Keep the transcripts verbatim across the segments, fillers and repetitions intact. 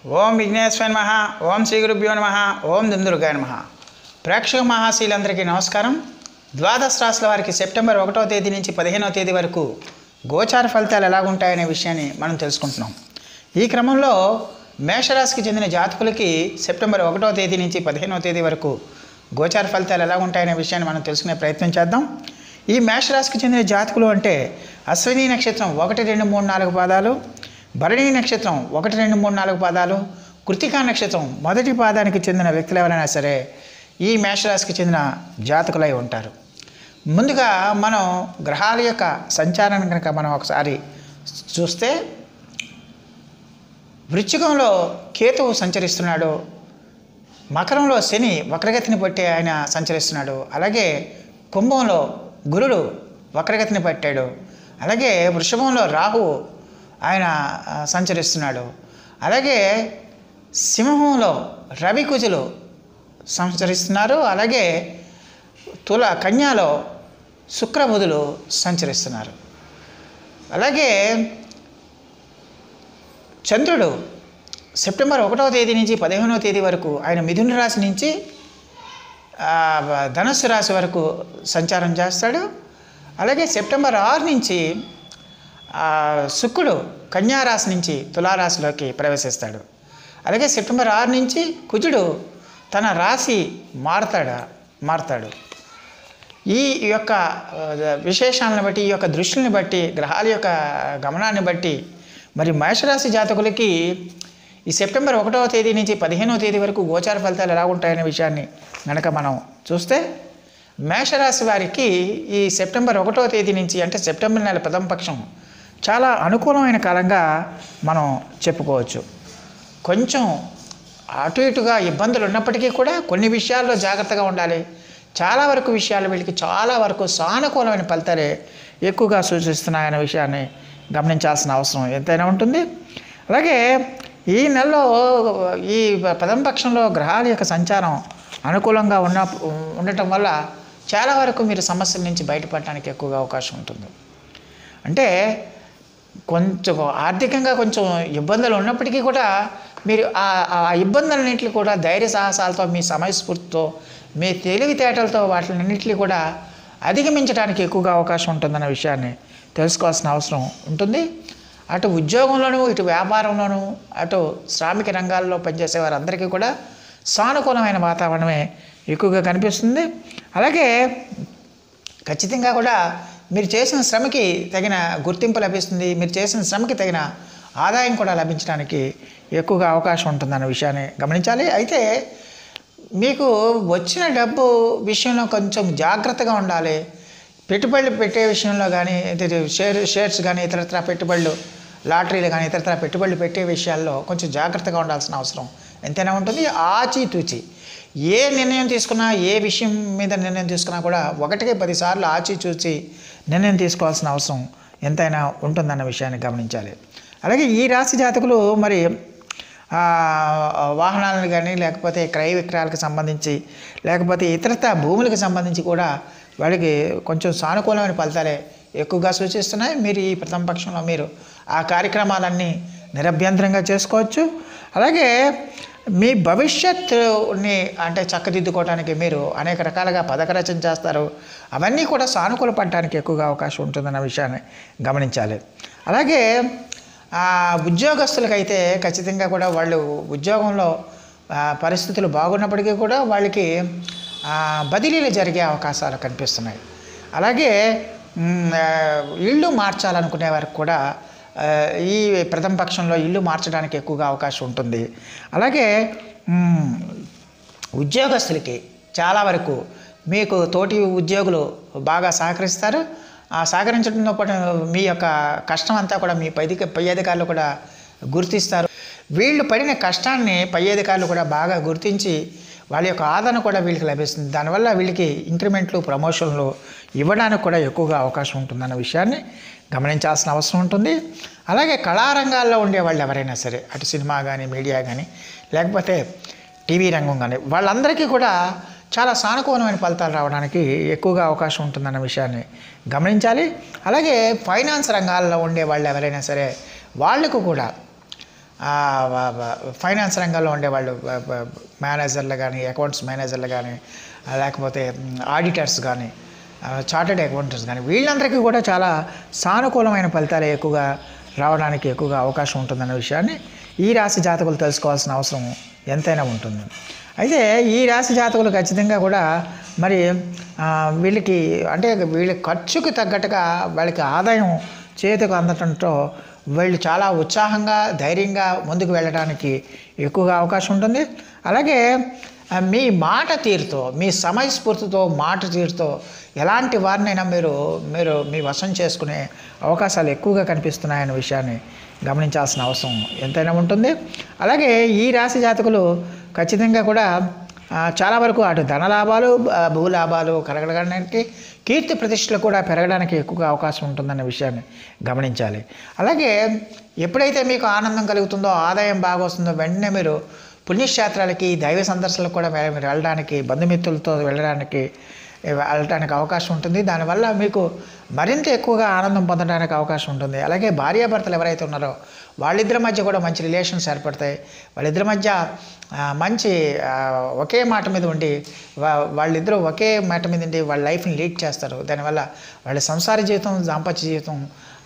ఓం విఘ్నేశ్వర నమః. ఓం శ్రీ గురుభ్యో నమః. ఓం దుందుర్గాయ నమః. ప్రేక్షక మహాశీలందరికీ నమస్కారం. ద్వాదశ రాశుల వారికి సెప్టెంబర్ ఒకటో తేదీ నుంచి పదిహేనవ తేదీ వరకు గోచార ఫలితాలు ఎలాగుంటాయనే విషయాన్ని మనం తెలుసుకుంటున్నాం. ఈ క్రమంలో మేషరాశికి చెందిన జాతకులకి సెప్టెంబర్ ఒకటో తేదీ నుంచి పదిహేనవ తేదీ వరకు గోచార ఫలితాలు ఎలా ఉంటాయనే విషయాన్ని మనం తెలుసుకునే ప్రయత్నం చేద్దాం. ఈ మేషరాశికి చెందిన జాతకులు అంటే అశ్విని నక్షత్రం ఒకటి రెండు మూడు నాలుగు పాదాలు, భరణి నక్షత్రం ఒకటి రెండు మూడు నాలుగు పాదాలు, కృతికా నక్షత్రం మొదటి పాదానికి చెందిన వ్యక్తులు ఎవరైనా సరే ఈ మేషరాశికి చెందిన జాతకులై ఉంటారు. ముందుగా మనం గ్రహాల యొక్క సంచారాన్ని కనుక మనం ఒకసారి చూస్తే వృశ్చికంలో కేతువు సంచరిస్తున్నాడు, మకరంలో శని వక్రగతిని బట్టి ఆయన సంచరిస్తున్నాడు, అలాగే కుంభంలో గురుడు వక్రగతిని పట్టాడు, అలాగే వృషభంలో రాహు ఆయన సంచరిస్తున్నాడు, అలాగే సింహంలో రవి కుజులు సంచరిస్తున్నారు, అలాగే తుల కన్యాలో శుక్రబుధులు సంచరిస్తున్నారు. అలాగే చంద్రుడు సెప్టెంబర్ ఒకటవ తేదీ నుంచి పదిహేనవ తేదీ వరకు ఆయన మిథున రాశి నుంచి ధనుస్సు రాశి వరకు సంచారం చేస్తాడు. అలాగే సెప్టెంబర్ ఆరు నుంచి శుక్రుడు కన్యారాశి నుంచి తులారాశిలోకి ప్రవేశిస్తాడు. అలాగే సెప్టెంబర్ ఆరు నుంచి కుజుడు తన రాశి మారుతాడు మారుతాడు ఈ యొక్క విశేషాలను బట్టి, ఈ యొక్క దృష్టిని బట్టి, గ్రహాల యొక్క గమనాన్ని బట్టి మరి మేషరాశి జాతకులకి ఈ సెప్టెంబర్ ఒకటవ తేదీ నుంచి పదిహేనవ తేదీ వరకు గోచార ఫలితాలు ఎలా ఉంటాయనే విషయాన్ని కనుక మనం చూస్తే మేషరాశి వారికి ఈ సెప్టెంబర్ ఒకటవ తేదీ నుంచి అంటే సెప్టెంబర్ నెల ప్రథమ పక్షం చాలా అనుకూలమైన కాలంగా మనం చెప్పుకోవచ్చు. కొంచెం అటు ఇటుగా ఇబ్బందులు ఉన్నప్పటికీ కూడా కొన్ని విషయాల్లో జాగ్రత్తగా ఉండాలి. చాలా వరకు విషయాలు వీళ్ళకి చాలా వరకు సానుకూలమైన ఫలితాలే ఎక్కువగా సూచిస్తున్నాయనే విషయాన్ని గమనించాల్సిన అవసరం ఎంతైనా ఉంటుంది. అలాగే ఈ నెలలో ఈ ప్రథమ పక్షంలో గ్రహాల యొక్క సంచారం అనుకూలంగా ఉన్న ఉండటం వల్ల చాలా వరకు మీరు సమస్యల నుంచి బయటపడటానికి ఎక్కువగా అవకాశం ఉంటుంది. అంటే కొంచెం ఆర్థికంగా కొంచెం ఇబ్బందులు ఉన్నప్పటికీ కూడా మీరు ఆ ఇబ్బందులన్నింటినీ కూడా ధైర్య సాహసాలతో, మీ సమయస్ఫూర్తితో, మీ తెలివితేటలతో వాటినన్నింటినీ కూడా అధిగమించడానికి ఎక్కువగా అవకాశం ఉంటుందన్న విషయాన్ని తెలుసుకోవాల్సిన అవసరం ఉంటుంది. అటు ఉద్యోగంలోనూ, ఇటు వ్యాపారంలోనూ, అటు శ్రామిక రంగాల్లో పనిచేసే వారందరికీ కూడా సానుకూలమైన వాతావరణమే ఎక్కువగా కనిపిస్తుంది. అలాగే ఖచ్చితంగా కూడా మీరు చేసిన శ్రమకి తగిన గుర్తింపు లభిస్తుంది, మీరు చేసిన శ్రమకి తగిన ఆదాయం కూడా లభించడానికి ఎక్కువగా అవకాశం ఉంటుందన్న విషయాన్ని గమనించాలి. అయితే మీకు వచ్చిన డబ్బు విషయంలో కొంచెం జాగ్రత్తగా ఉండాలి. పెట్టుబడులు పెట్టే విషయంలో కానీ, షేర్ షేర్స్ కానీ, ఇతరత్ర పెట్టుబడులు, లాటరీలు కానీ ఇతరత్ర పెట్టుబడులు పెట్టే విషయాల్లో కొంచెం జాగ్రత్తగా ఉండాల్సిన అవసరం ఎంతైనా ఉంటుంది. ఆచితూచి ఏ నిర్ణయం తీసుకున్నా, ఏ విషయం మీద నిర్ణయం తీసుకున్నా కూడా ఒకటికి పదిసార్లు ఆచితూచి నిర్ణయం తీసుకోవాల్సిన అవసరం ఎంతైనా ఉంటుందన్న విషయాన్ని గమనించాలి. అలాగే ఈ రాశి జాతకులు మరి వాహనాలను కానీ, లేకపోతే క్రయ విక్రయాలకు సంబంధించి, లేకపోతే ఇతరత్ర భూములకు సంబంధించి కూడా వాడికి కొంచెం సానుకూలమైన ఫలితాలే ఎక్కువగా సూచిస్తున్నాయి. మీరు ఈ ప్రథమ పక్షంలో మీరు ఆ కార్యక్రమాలన్నీ నిరభ్యంతరంగా చేసుకోవచ్చు. అలాగే మీ భవిష్యత్తుని అంటే చక్కదిద్దుకోవడానికి మీరు అనేక రకాలుగా పథక రచన చేస్తారు. అవన్నీ కూడా సానుకూల పడటానికి ఎక్కువగా అవకాశం ఉంటుందన్న విషయాన్ని గమనించాలి. అలాగే ఉద్యోగస్తులకైతే ఖచ్చితంగా కూడా వాళ్ళు ఉద్యోగంలో పరిస్థితులు బాగున్నప్పటికీ కూడా వాళ్ళకి బదిలీలు జరిగే అవకాశాలు కనిపిస్తున్నాయి. అలాగే ఇళ్ళు మార్చాలనుకునే వారికి కూడా ఈ ప్రథమ పక్షంలో ఇల్లు మార్చడానికి ఎక్కువగా అవకాశం ఉంటుంది. అలాగే ఉద్యోగస్తులకి చాలా వరకు మీకు తోటి ఉద్యోగులు బాగా సహకరిస్తారు. ఆ సహకరించడంతో పాటు మీ యొక్క కష్టం అంతా కూడా మీ పై పై అధికారులు కూడా గుర్తిస్తారు. వీళ్ళు పడిన కష్టాన్ని పై అధికారులు కూడా బాగా గుర్తించి వాళ్ళ యొక్క ఆదరణ కూడా వీళ్ళకి లభిస్తుంది. దానివల్ల వీళ్ళకి ఇంక్రిమెంట్లు, ప్రమోషన్లు ఇవ్వడానికి కూడా ఎక్కువగా అవకాశం ఉంటుందన్న విషయాన్ని గమనించాల్సిన అవసరం ఉంటుంది. అలాగే కళారంగాల్లో ఉండే వాళ్ళు ఎవరైనా సరే, అటు సినిమా కానీ, మీడియా కానీ, లేకపోతే టీవీ రంగం కానీ, వాళ్ళందరికీ కూడా చాలా సానుకూలమైన ఫలితాలు రావడానికి ఎక్కువగా అవకాశం ఉంటుందన్న విషయాన్ని గమనించాలి. అలాగే ఫైనాన్స్ రంగాల్లో ఉండే వాళ్ళు ఎవరైనా సరే వాళ్ళకు కూడా ఫైనాన్స్ రంగంలో ఉండేవాళ్ళు, మేనేజర్లు కానీ, అకౌంట్స్ మేనేజర్లు కానీ, లేకపోతే ఆడిటర్స్ కానీ, చార్టెడ్ అకౌంటెంట్స్ కానీ, వీళ్ళందరికీ కూడా చాలా సానుకూలమైన ఫలితాలు ఎక్కువగా రావడానికి ఎక్కువగా అవకాశం ఉంటుందన్న విషయాన్ని ఈ రాశి జాతకులు తెలుసుకోవాల్సిన అవసరం ఎంతైనా ఉంటుంది. అయితే ఈ రాశి జాతకులు ఖచ్చితంగా కూడా మరి వీళ్ళకి అంటే వీళ్ళ ఖర్చుకు తగ్గట్టుగా వాళ్ళకి ఆదాయం చేతికి అందటంతో వీళ్ళు చాలా ఉత్సాహంగా ధైర్యంగా ముందుకు వెళ్ళడానికి ఎక్కువగా అవకాశం ఉంటుంది. అలాగే మీ మాట తీరుతో, మీ సమయస్ఫూర్తితో, మాట తీరుతో ఎలాంటి వారినైనా మీరు మీరు మీ వశం చేసుకునే అవకాశాలు ఎక్కువగా కనిపిస్తున్నాయనే విషయాన్ని గమనించాల్సిన అవసరం ఎంతైనా ఉంటుంది. అలాగే ఈ రాశి జాతకులు ఖచ్చితంగా కూడా చాలా వరకు అటు ధనలాభాలు, భూలాభాలు కలగడానికి, కీర్తి ప్రతిష్టలు కూడా పెరగడానికి ఎక్కువగా అవకాశం ఉంటుందన్న విషయాన్ని గమనించాలి. అలాగే ఎప్పుడైతే మీకు ఆనందం కలుగుతుందో, ఆదాయం బాగా వస్తుందో, వెంటనే మీరు పుణ్యక్షేత్రాలకి, దైవ సందర్శనలకు కూడా మీరు వెళ్ళడానికి, బంధుమిత్రులతో వెళ్ళడానికి వెళ్ళడానికి అవకాశం ఉంటుంది. దానివల్ల మీకు మరింత ఎక్కువగా ఆనందం పొందడానికి అవకాశం ఉంటుంది. అలాగే భార్యాభర్తలు ఎవరైతే ఉన్నారో వాళ్ళిద్దరి మధ్య కూడా మంచి రిలేషన్స్ ఏర్పడతాయి. వాళ్ళిద్దరి మధ్య మంచి ఒకే మాట మీద ఉండి వాళ్ళిద్దరూ ఒకే మాట మీద ఉండి వాళ్ళ లైఫ్ని లీడ్ చేస్తారు. దానివల్ల వాళ్ళ సంసార జీవితం, దాంపత్య జీవితం,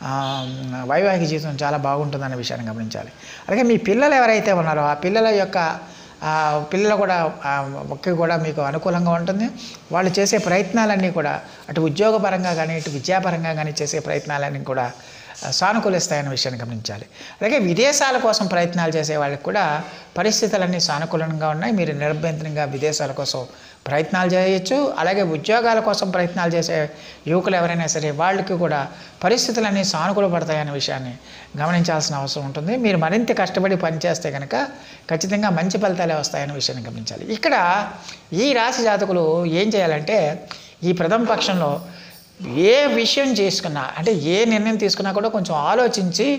వైవాహిక జీవితం చాలా బాగుంటుందనే విషయాన్ని గమనించాలి. అలాగే మీ పిల్లలు ఎవరైతే ఉన్నారో ఆ పిల్లల యొక్క పిల్లలు కూడా ఒక్క కూడా మీకు అనుకూలంగా ఉంటుంది. వాళ్ళు చేసే ప్రయత్నాలన్నీ కూడా అటు ఉద్యోగపరంగా కానీ, ఇటు విద్యాపరంగా కానీ చేసే ప్రయత్నాలన్నీ కూడా సానుకూలిస్తాయనే విషయాన్ని గమనించాలి. అలాగే విదేశాల కోసం ప్రయత్నాలు చేసే వాళ్ళకి కూడా పరిస్థితులన్నీ సానుకూలంగా ఉన్నాయి. మీరు నిరభ్యంతరంగా విదేశాల కోసం ప్రయత్నాలు చేయొచ్చు. అలాగే ఉద్యోగాల కోసం ప్రయత్నాలు చేసే యువకులు ఎవరైనా సరే వాళ్ళకి కూడా పరిస్థితులన్నీ సానుకూల పడతాయనే విషయాన్ని గమనించాల్సిన అవసరం ఉంటుంది. మీరు మరింత కష్టపడి పనిచేస్తే కనుక ఖచ్చితంగా మంచి ఫలితాలే వస్తాయనే విషయాన్ని గమనించాలి. ఇక్కడ ఈ రాశి జాతకులు ఏం చేయాలంటే ఈ ప్రథమ పక్షంలో ఏ విషయం చేసుకున్నా, అంటే ఏ నిర్ణయం తీసుకున్నా కూడా కొంచెం ఆలోచించి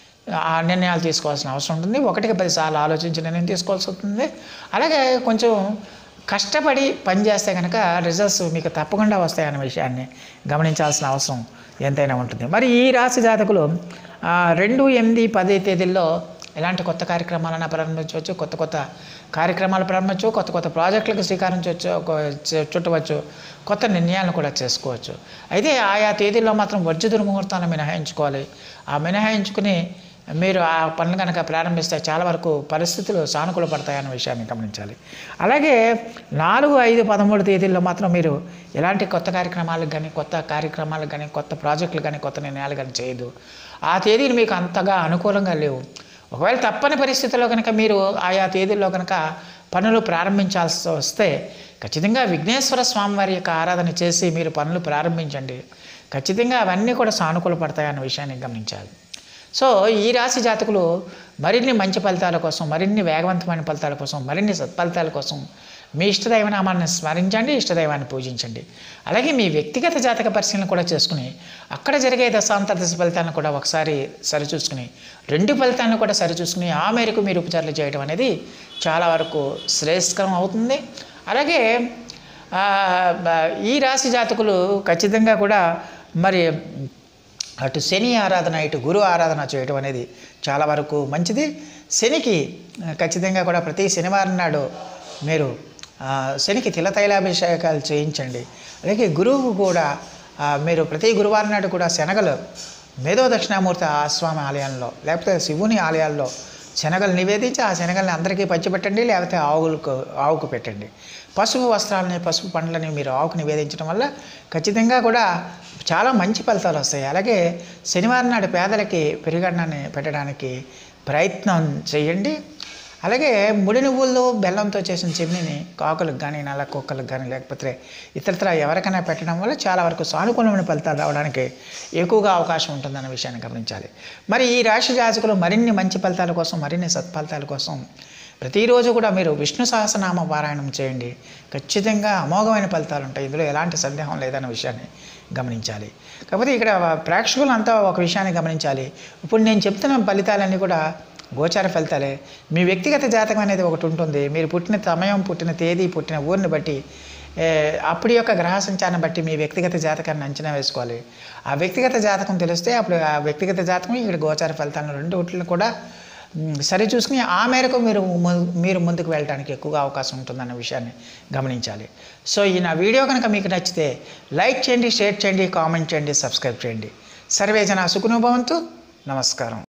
ఆ నిర్ణయాలు తీసుకోవాల్సిన అవసరం ఉంటుంది. ఒకటికి పదిసార్లు ఆలోచించి నిర్ణయం తీసుకోవాల్సి ఉంటుంది. అలాగే కొంచెం కష్టపడి పనిచేస్తే కనుక రిజల్ట్స్ మీకు తప్పకుండా వస్తాయనే విషయాన్ని గమనించాల్సిన అవసరం ఎంతైనా ఉంటుంది. మరి ఈ రాశి జాతకులు రెండు ఎనిమిది పది తేదీల్లో ఎలాంటి కొత్త కార్యక్రమాలను ప్రారంభించవచ్చు, కొత్త కొత్త కార్యక్రమాలు ప్రారంభించవచ్చు, కొత్త కొత్త ప్రాజెక్టులకు శ్రీకారం చుట్టవచ్చు చుట్టవచ్చు కొత్త నిర్ణయాలను కూడా చేసుకోవచ్చు. అయితే ఆయా తేదీల్లో మాత్రం వర్జ దుర్ముహూర్తాలను మినహాయించుకోవాలి. ఆ మినహాయించుకుని మీరు ఆ పనులు కనుక ప్రారంభిస్తే చాలా వరకు పరిస్థితులు సానుకూల పడతాయన్న విషయాన్ని గమనించాలి. అలాగే నాలుగు ఐదు పదమూడు తేదీల్లో మాత్రం మీరు ఎలాంటి కొత్త కార్యక్రమాలకు కానీ, కొత్త కార్యక్రమాలకు కానీ, కొత్త ప్రాజెక్టులు కానీ, కొత్త నిర్ణయాలు కానీ చేయదు. ఆ తేదీలు మీకు అంతగా అనుకూలంగా లేవు. ఒకవేళ తప్పని పరిస్థితుల్లో కనుక మీరు ఆయా తేదీల్లో కనుక పనులు ప్రారంభించాల్సి వస్తే ఖచ్చితంగా విఘ్నేశ్వర స్వామివారి యొక్క ఆరాధన చేసి మీరు పనులు ప్రారంభించండి. ఖచ్చితంగా అవన్నీ కూడా సానుకూల పడతాయన్న విషయాన్ని గమనించాలి. సో ఈ రాశి జాతకులు మరిన్ని మంచి ఫలితాల కోసం, మరిన్ని వేగవంతమైన ఫలితాల కోసం, మరిన్ని సత్ఫలితాల కోసం మీ ఇష్టదైవనామాన్ని స్మరించండి, ఇష్టదైవాన్ని పూజించండి. అలాగే మీ వ్యక్తిగత జాతక పరిశీలన కూడా చేసుకుని అక్కడ జరిగే దశాంతర దశ ఫలితాలను కూడా ఒకసారి సరిచూసుకుని రెండు ఫలితాలను కూడా సరిచూసుకుని ఆ మేరకు మీరు ఉపచారాలు చేయడం అనేది చాలా వరకు శ్రేయస్కరం అవుతుంది. అలాగే ఈ రాశి జాతకులు ఖచ్చితంగా కూడా మరి అటు శని ఆరాధన, ఇటు గురు ఆరాధన చేయడం అనేది చాలా వరకు మంచిది. శనికి ఖచ్చితంగా కూడా ప్రతి శనివారం నాడు మీరు శనికి తిలతైలాభిషేకాలు చేయించండి. అలాగే గురువు కూడా మీరు ప్రతి గురువారం నాడు కూడా శనగలు మేధో దక్షిణామూర్తి స్వామి ఆలయంలో లేకపోతే శివుని ఆలయాల్లో శనగలు నివేదించి ఆ శనగల్ని అందరికీ పంచిపెట్టండి, లేకపోతే ఆవులకు ఆవుకు పెట్టండి. పసుపు వస్త్రాలని, పసుపు పండ్లని మీరు ఆవుకు నివేదించడం వల్ల ఖచ్చితంగా కూడా చాలా మంచి ఫలితాలు వస్తాయి. అలాగే శనివారం నాడు పేదలకి పెరుగన్నాన్ని పెట్టడానికి ప్రయత్నం చేయండి. అలాగే ముడి నువ్వుల్లో బెల్లంతో చేసిన చిమ్నీని కాకులకు కానీ, నల్ల కుక్కలకు కానీ, లేకపోతే ఇతరత్ర ఎవరికైనా పెట్టడం వల్ల చాలా వరకు సానుకూలమైన ఫలితాలు రావడానికి ఎక్కువగా అవకాశం ఉంటుందన్న విషయాన్ని గమనించాలి. మరి ఈ రాశి జాతకులు మరిన్ని మంచి ఫలితాల కోసం, మరిన్ని సత్ఫలితాల కోసం ప్రతిరోజు కూడా మీరు విష్ణు సహస్రనామ పారాయణం చేయండి. ఖచ్చితంగా అమోఘమైన ఫలితాలు ఉంటాయి. ఇందులో ఎలాంటి సందేహం లేదన్న విషయాన్ని గమనించాలి. కాకపోతే ఇక్కడ ప్రేక్షకులంతా ఒక విషయాన్ని గమనించాలి. ఇప్పుడు నేను చెప్తున్న ఫలితాలన్నీ కూడా గోచార ఫలితాలే. మీ వ్యక్తిగత జాతకం అనేది ఒకటి ఉంటుంది. మీరు పుట్టిన సమయం, పుట్టిన తేదీ, పుట్టిన ఊరిని బట్టి, అప్పటి యొక్క గ్రహ సంచారాన్ని బట్టి మీ వ్యక్తిగత జాతకాన్ని అంచనా వేసుకోవాలి. ఆ వ్యక్తిగత జాతకం తెలిస్తే అప్పుడు ఆ వ్యక్తిగత జాతకం ఇక్కడ గోచార ఫలితాలను రెండుటిని కూడా సరి చూసుకుని ఆ మేరకు మీరు మీరు ముందుకు వెళ్ళడానికి ఎక్కువగా అవకాశం ఉంటుందన్న విషయాన్ని గమనించాలి. సో ఈ నా వీడియో కనుక మీకు నచ్చితే లైక్ చేయండి, షేర్ చేయండి, కామెంట్ చేయండి, సబ్స్క్రైబ్ చేయండి. సర్వే జన సుఖినో భవంతు. నమస్కారం.